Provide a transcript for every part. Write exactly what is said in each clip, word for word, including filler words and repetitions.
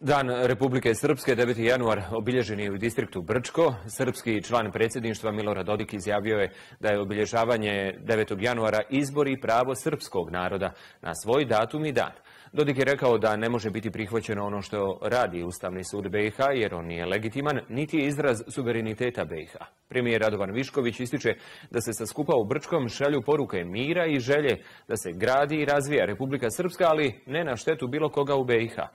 Dan Republike Srpske, deveti januar, obilježen je u distriktu Brčko. Srpski član predsjedništva Milorad Dodik izjavio je da je obilježavanje devetog januara izbor i pravo srpskog naroda na svoj datum i dan. Dodik je rekao da ne može biti prihvaćeno ono što radi Ustavni sud B i H jer on nije legitiman, niti je izraz suvereniteta B i H. Premijer Radovan Višković ističe da se sa skupa u Brčkom šalju poruke mira i želje da se gradi i razvija Republika Srpska, ali ne na štetu bilo koga u B i H.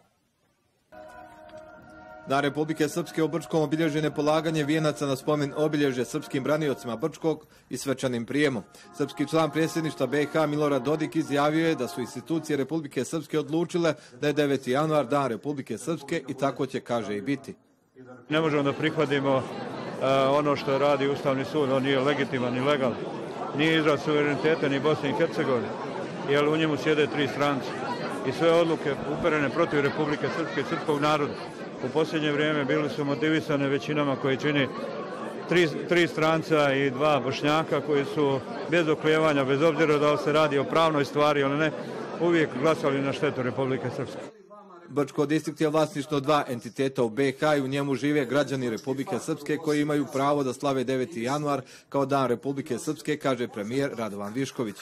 Dan Republike Srpske u Brčkom obilježen je polaganje vijenaca na spomen obilježje srpskim braniocima Brčkog i svečanim prijemom. Srpski član predsjedništva B i H Milorad Dodik izjavio je da su institucije Republike Srpske odlučile da je deveti januar Dan Republike Srpske i tako će, kaže, i biti. Ne možemo da prihvatimo uh, ono što radi Ustavni sud, on nije legitiman ni legalan. Nije izraz suvereniteta ni Bosne i Hercegovine, jer u njemu sjede tri stranci i sve odluke uperene protiv Republike Srpske i srpskog naroda u posljednje vrijeme bili su motivisane većinama koje čini tri, tri stranca i dva Bošnjaka koji su bez oklijevanja, bez obzira da se radi o pravnoj stvari, ali ne, uvijek glasali na štetu Republike Srpske. Brčko distrikt je vlasništvo dva entiteta u B i H i u njemu žive građani Republike Srpske koji imaju pravo da slave deveti januar kao Dan Republike Srpske, kaže premijer Radovan Višković.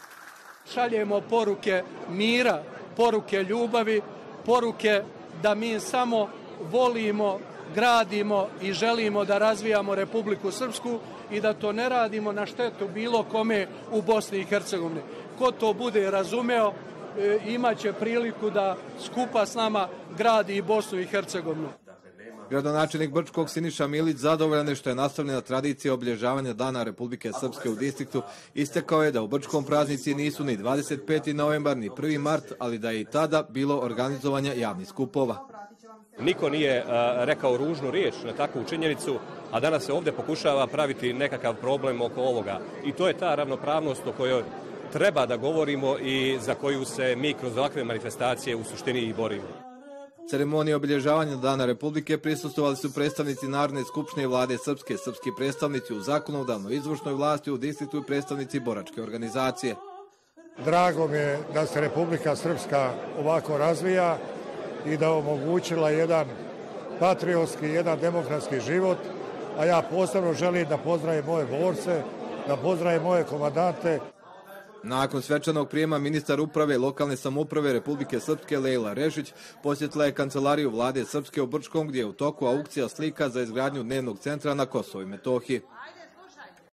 Šaljemo poruke mira, poruke ljubavi, poruke da mi samo volimo, gradimo i želimo da razvijamo Republiku Srpsku i da to ne radimo na štetu bilo kome u Bosni i Hercegovini. Ko to bude razumeo, imaće priliku da skupa s nama gradi i Bosnu i Hercegovinu. Gradonačelnik Brčkog Siniša Milić zadovoljan je što je nastavljena tradicija obilježavanja Dana Republike Srpske u distriktu. Istakao je da u Brčkom praznici nisu ni dvadeset peti novembar ni prvi mart, ali da je i tada bilo organizovanja javnih skupova. Niko nije a, rekao ružnu riječ na takvu činjenicu, a danas se ovdje pokušava praviti nekakav problem oko ovoga. I to je ta ravnopravnost o kojoj treba da govorimo i za koju se mi kroz ovakve manifestacije u suštini i borimo. Ceremonije obilježavanja Dana Republike prisustvovali su predstavnici Narodne skupštine i vlade Srpske, srpski predstavnici u zakonodavnoj izvršnoj vlasti u distriktu i predstavnici boračke organizacije. Drago mi je da se Republika Srpska ovako razvija i da omogućila jedan patriotski, jedan demokratski život, a ja posebno želim da pozdravim moje borce, da pozdravim moje komandante. Nakon svečanog prijema ministar uprave lokalne samouprave Republike Srpske Lejla Rešić posjetila je kancelariju vlade Srpske u Brčkom gdje je u toku aukcija slika za izgradnju dnevnog centra na Kosovu i Metohiji.